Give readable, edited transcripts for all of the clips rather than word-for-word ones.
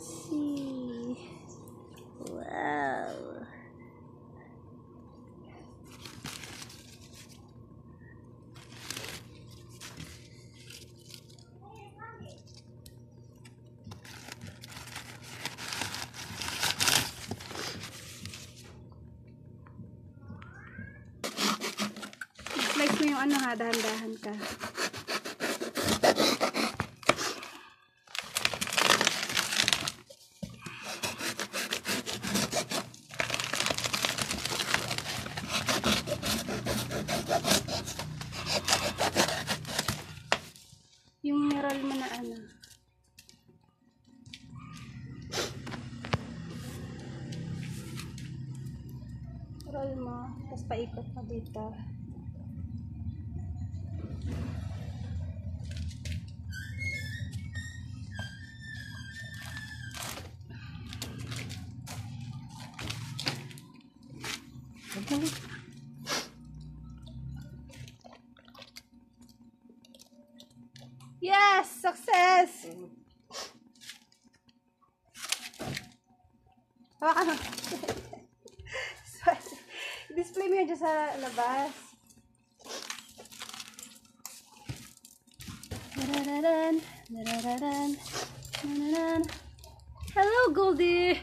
see. Wow. Slice mo yung ano ha, dahan-dahan ka. Yung mineral mo na ano. Roll mo, tapos paikot mo dito. Yes! Success! Hawakan mo. Display mo yun dyan sa labas. Hello, Goldie!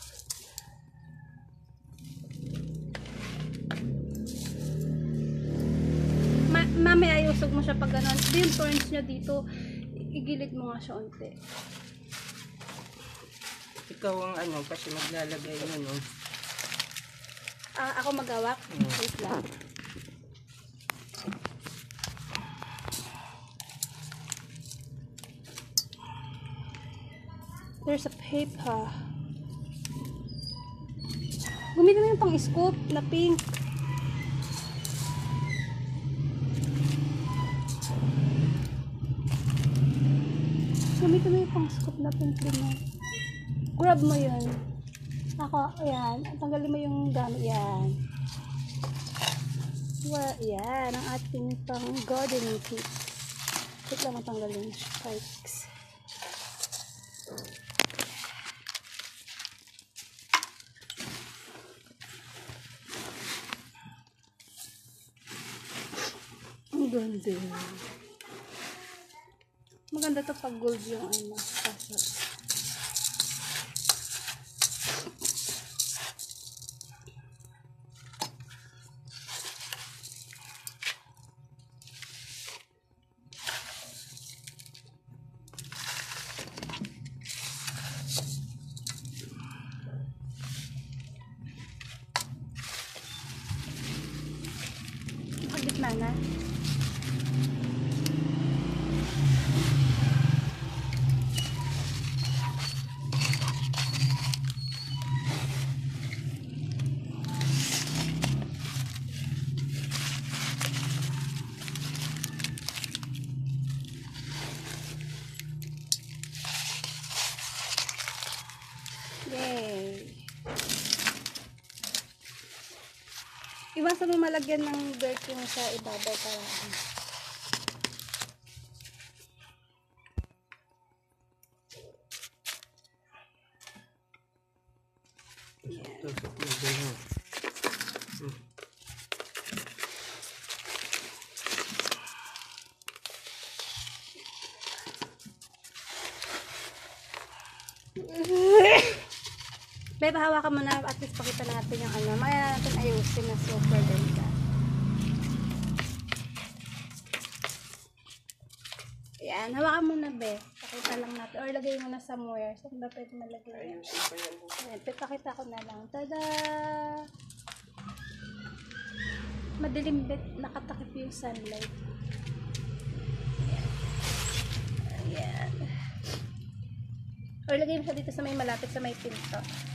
Mamaya ayusog mo siya pag gano'n. Yung turns niya dito, igilid mo nga siya unti. Ikaw ang ano, kasi maglalagay mo, no? Ako magawak? Wait lang. There's a paper. Gumito mo yung pang-scoop na pink. Gamitin mo yung pang-scoop na pink din. Grab mo yun. Ako, ayan. Tanggalin mo yung gamit. Yan. Well, yan. Ang ating pang gardening tips. Wait lang matanggalin yung spikes. Ang ganda. Maganda to pag gold yung ano. Pasok. Gitna na. Yay! Iwasan mo malagyan ng dirt yung sa ibabaw para Bebe, hawakan mo na at least pakita natin yung ano. Maya natin ayusin na super ganda. Yan, hawakan mo na, be. Pakita lang natin. Or lagay mo na somewhere. So, kung dapat malagay. Ayusin pa yan. Ayan, pakita ko na lang. Tada! Madilim bit, nakatakip yung sunlight. Ayan. Or lagay mo siya dito sa may malapit sa may pinto.